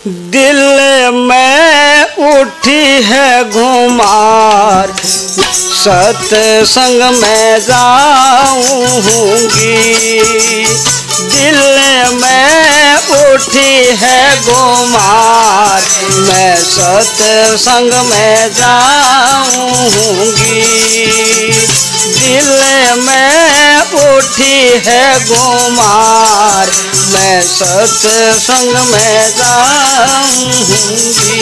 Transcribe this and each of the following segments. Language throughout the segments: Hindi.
दिल में उठी है घुमार, सत्संग में जाऊंगी। दिल में उठी है घुमार, मैं सत्संग में जाऊंगी। दिल में उठी है घुमार, मैं सत्संग में जाऊंगी।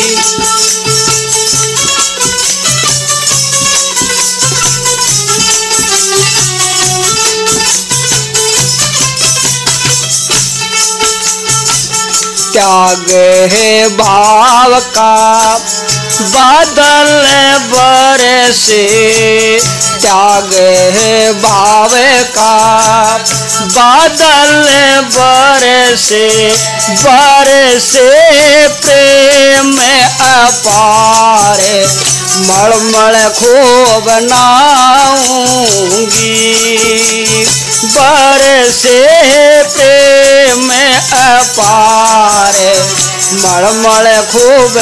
त्याग है भाव का बादल बरसे, त्याग है भाव का बादल बरसे, बरसे प्रेम अपार, मलमल खूब नाऊंगी। बरसे प्रेम अपार, मलमल खूब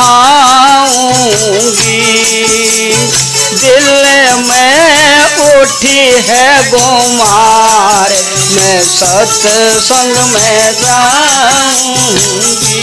नहाऊंगी। दिल में उठी है घुमार, मैं सत्संग में जाऊंगी।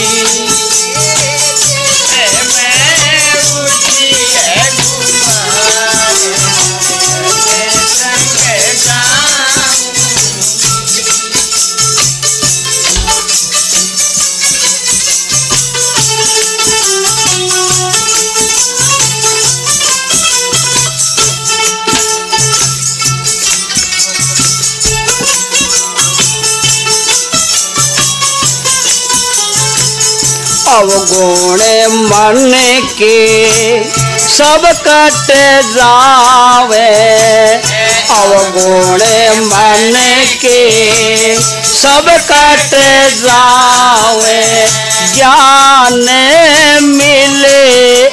अवगुण मन के सब कट जावे, अवगुण मन के सब कट जावे। ज्ञान मिले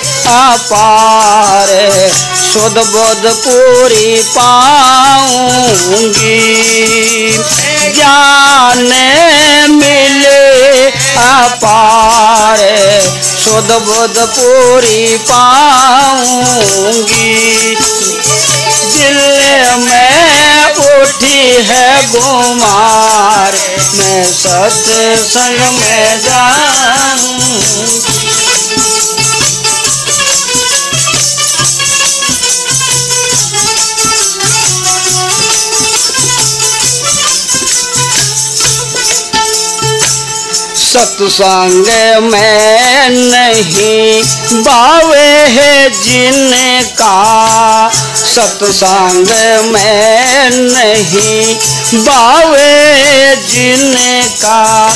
अपार, शुद्ध बुद्ध पूरी पाऊंगी। ज्ञान मिले अपार, शुद्ध बुद्ध पूरी पाऊंगी। दिल में उठी है घुमार, मैं सत्संग में जाऊंगी। सत्संग में नहीं बावे है जिनका, सत्संग में नहीं बावे जिनका,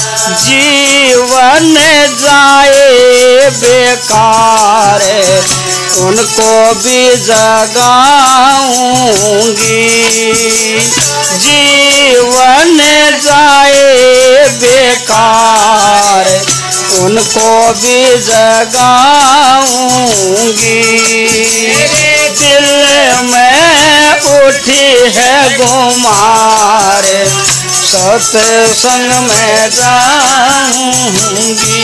जीवन जाए बेकार, उनको भी जगाऊंगी। जीवन जाए बेकार, उनको भी जगाऊंगी। दिल में उठी है घुमार, सत्संग में जाऊंगी।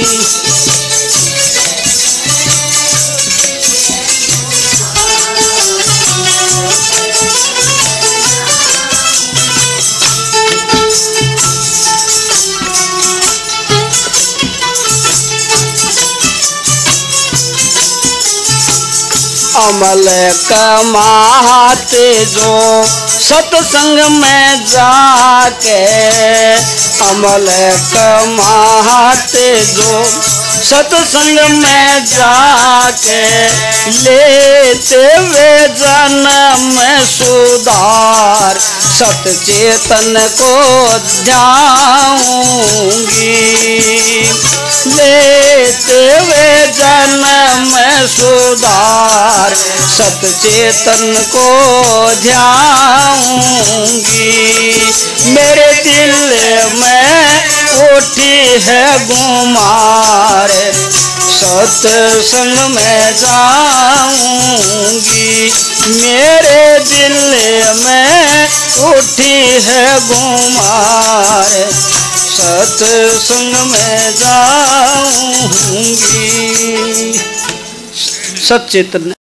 अमल कमाते जो सत्संग में जाके, अमल कमाते जो सत्संग में जाके, लेते वे जन्म सुधार, सतचेतन को ध्याऊंगी। लेते वे जन्म सुधार, सतचेतन को ध्याऊंगी। मेरे दिल में उठी है घुमार, सत्संग में जाऊंगी। मेरे दिल में उठी है गुमार, सत्संग में जाऊंगी। सच्चेतन